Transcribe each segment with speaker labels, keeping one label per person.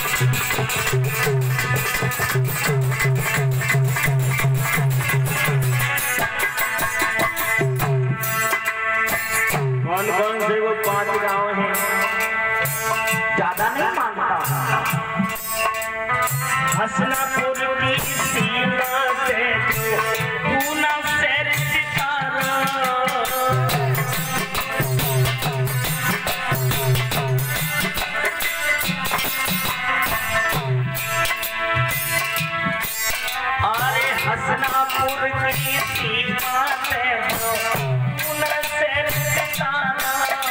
Speaker 1: कौन कौन से वो 5 गांव हैं, ज्यादा नहीं मानता। हसनापुर की सीमा से पूना शहर सितारा, अरे हसनापुर की सीमा से पूना शहर सितारा,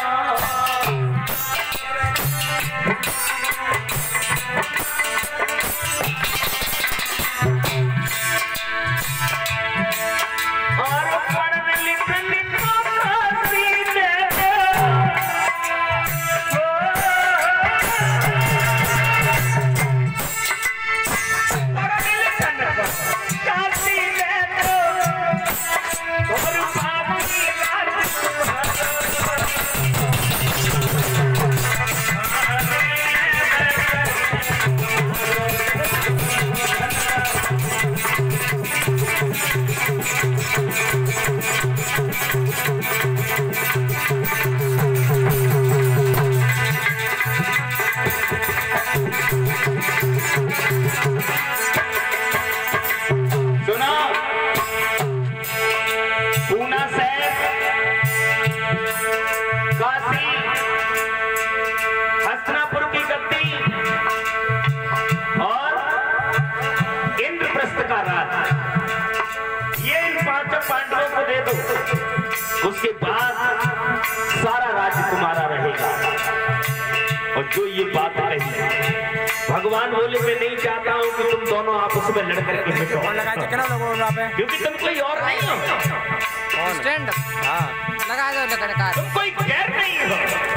Speaker 1: उसके बाद सारा राज्य तुम्हारा रहेगा। और जो ये बात कही भगवान बोले, मैं नहीं चाहता हूँ कि तुम दोनों आपस में लड़ करके मिटो, क्योंकि तुम कोई और नहीं हो।
Speaker 2: स्टैंड लगा दो,
Speaker 1: तुम कोई गैर नहीं हो,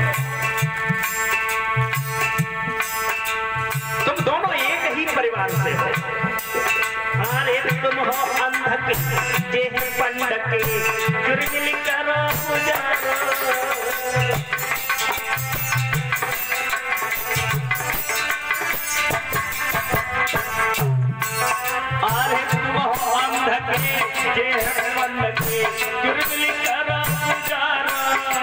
Speaker 1: तुम दोनों एक ही परिवार से हो। अरे तुम हो अंधक जे पंडक चुरगिल करो पुजारो, अरे तुम हो अंधक जे पंडक चुरगिल करो पुजारो,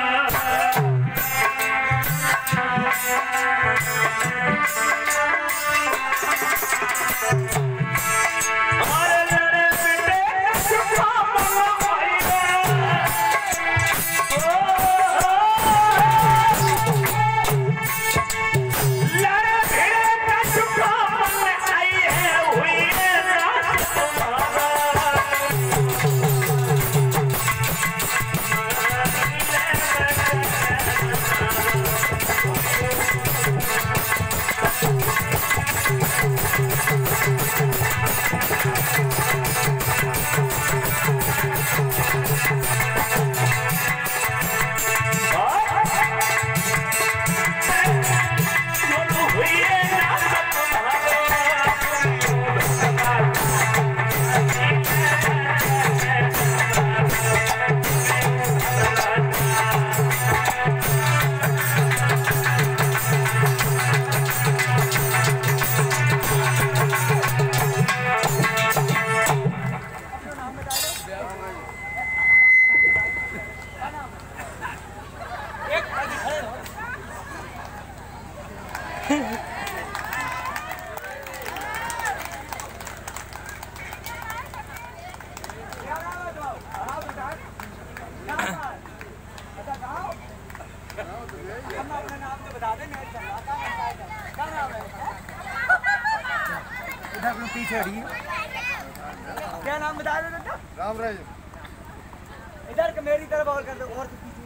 Speaker 3: पीछे हटिए। क्या नाम बता दो बेटा? रामराज। इधर के मेरी तरफ और कर दो, और पीछे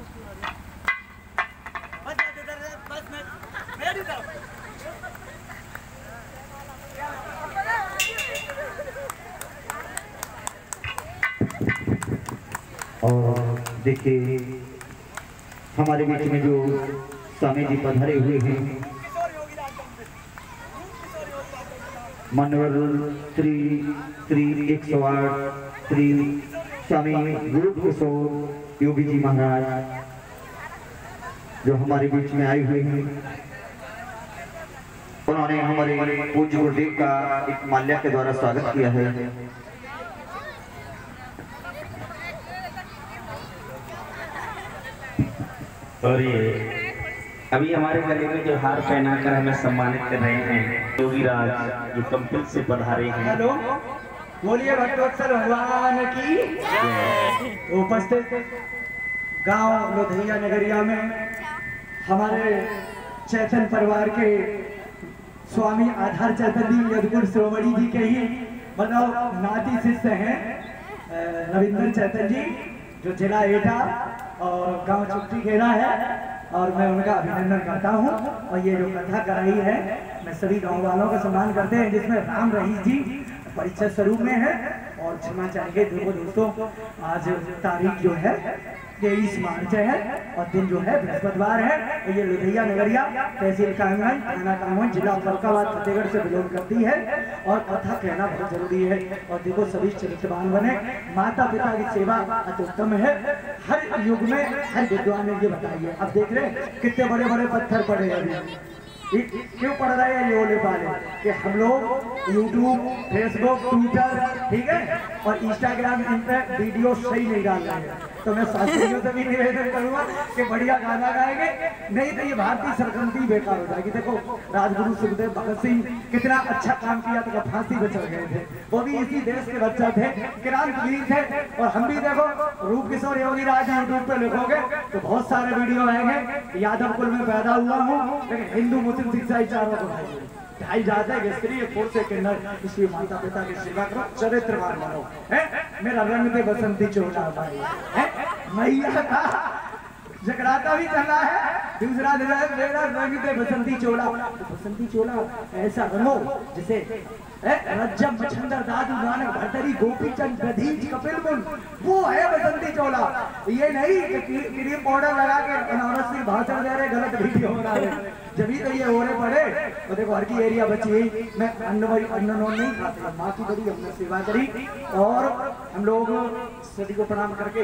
Speaker 3: बस इधर, बस मेरी तरफ।
Speaker 4: और देखिए हमारे बीच में जो स्वामी जी पधारे हुए हैं, मानवर श्री 108 श्री स्वामी गुरु किशोर योगी जी महाराज जो हमारे बीच में आए हुए हैं, और उन्होंने हमारे पूज्य गुरुदेव का एक माल्या के द्वारा स्वागत किया है।
Speaker 1: और ये अभी हमारे गले में जो हार पहनाकर हमें सम्मानित कर रहे हैं योगीराज, जो कंपिल से पधारे हैं।
Speaker 3: हेलो, बोलिए भक्तवत्सल भगवान की। उपस्थित गांव लोधैया नगरिया में हमारे चैतन्य परिवार के स्वामी आधार चैतन्य यदुपुर श्रोमणी जी के ही मतलब नाती शिष्य हैं रविंद्र चैतन्य जी, जो जिला एटा और गांव चुट्टी घेरा है, और मैं उनका अभिनंदन करता हूं। और ये जो कथा कराई है, मैं सभी गांव वालों का सम्मान करते हैं, जिसमें राम रहीश जी परिचय स्वरूप में है। और क्षमा चाहिए देखो दोस्तों, आज तारीख जो है 23 मार्च है और दिन जो है बृहस्पतिवार है। और ये लोधैया नगरिया तहसील कायमगंज, थाना कायमगंज, जिला फर्रुखाबाद, फतेहगढ़ से बिलोंग करती है। और कथा कहना बहुत जरूरी है। और देखो सभी चरित्रवान बने, माता पिता की सेवा अति उत्तम है। हर युग में हर विद्वान ने ये बताइए। अब देख रहे कितने बड़े बड़े पत्थर पड़े हैं, क्यों पढ़ रहे हैं ये होने वाले कि हम लोग YouTube, Facebook, ट्विटर, ठीक है, और इंस्टाग्राम इन पे वीडियो सही नहीं डाल रहे हैं। तो मैं शास्त्रियों से भी निवेदन करूंगा कि बढ़िया गाना गाएंगे, नहीं तो ये भारतीय सरगर्मी बेकार हो जाएगी। देखो राजगुरु सुखदेव भगत सिंह कितना अच्छा काम किया था, फांसी पे चढ़ गए थे, वो भी इसी देश के बच्चे थे, क्रांतिवीर थे। और हम भी देखो रूप किशोर योगीराज यूट्यूब पे लिखोगे तो बहुत सारे वीडियो आएंगे। यादव कुल में पैदा हुआ हूँ, लेकिन हिंदू मुस्लिम शिक्षा चारों को ढाई जाते हैं, इसके लिए फोर्स के अंदर इसलिए माता पिता की सेवा करो, चरित्रवान बनो। मेरा रंग दे बसंती चोला भाई है, मैया का जगराता भी चला है। दूसरा मेरा रंग दे बसंती चोला, बसंती चोला ऐसा रंगो जिसे रज्जम मछंदर दादू नानक भरतरी गोपीचंद गधीज कपिल मुन, वो है बसंती चोला। ये नहीं कि क्रीम पाउडर लगा के अनावरत सिंह भाषण दे रहे, गलत वीडियो बना रहे, जब तो ये हो रहे पड़े। तो देखो हर की एरिया बची हुई, मैं अन्न नहीं खाता, माँ की बड़ी हमने सेवा करी। और हम लोग सभी को प्रणाम करके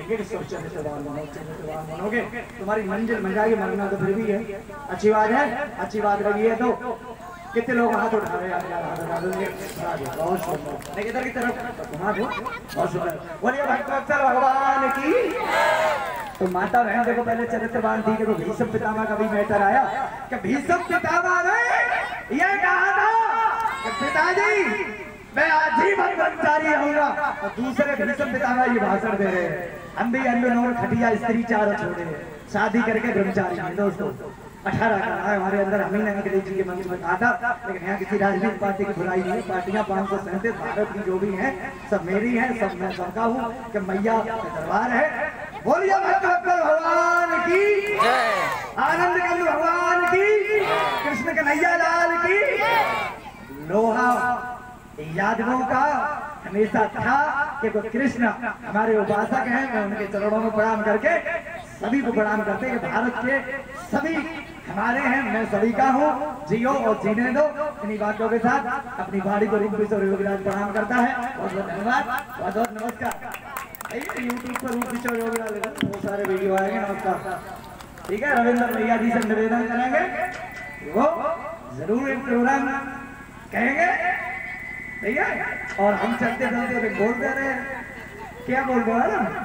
Speaker 3: बनोगे, तुम्हारी मंजिल मिल जाएगी, मरना तो फिर भी है। अच्छी बात है, अच्छी बात लगी है। तो कितने लोग हाथ उठा रहे हैं, बहुत सुंदर, इधर की तरफ हाथ हो, बहुत सुंदर। बोलिए भक्तवत्सल भगवान की। तो माता बहन देखो पहले चरित्रवान थी, देखो भीष्म पितामह का भी मैटर आया कि भीष्म पितामह ने ये कहा था कि पिताजी मैं आजीवन ब्रह्मचारी रहूंगा, और दूसरे भीष्म पितामह ये भाषण दे रहे हैं हम भी अन्नोर खटिया स्त्री चारों छोड़े, शादी करके ब्रह्मचारी हैं। दोस्तों 18 का है हमारे अंदर, हम ही ने अंग्रेजी के मंच में कहा था, लेकिन यहाँ किसी राजनीतिक पार्टी की बुराई नहीं है। पार्टियां 537 भारत की जो भी हैं सब मेरी हैं, सब मैं सबका हूँ, कि मैया का दरबार है। बोलिए भक्तवत्सल भगवान की, आनंद कंद भगवान की, कृष्ण कन्हैया लाल की। लोहा यादवों का हमेशा था कि वो कृष्ण हमारे उपासक हैं। मैं उनके चरणों में प्रणाम करके सभी को प्रणाम करते हैं कि भारत के सभी हमारे हैं, मैं सभी का हूँ, जियो और जीने दो। इन्हीं बातों के साथ अपनी बाड़ी को रूप किशोर योगीराज प्रणाम करता है। बहुत बहुत धन्यवाद, बहुत बहुत नमस्कार। यूट्यूब पर रूप किशोर योगीराज बहुत सारे वीडियो आएंगे। नमस्कार, ठीक है। रविंद्र भैया जी से निवेदन करेंगे, वो जरूर एक प्रोग्राम कहेंगे, ठीक है। और हम चलते चलते बोल दे रहे हैं, क्या बोल रहे हैं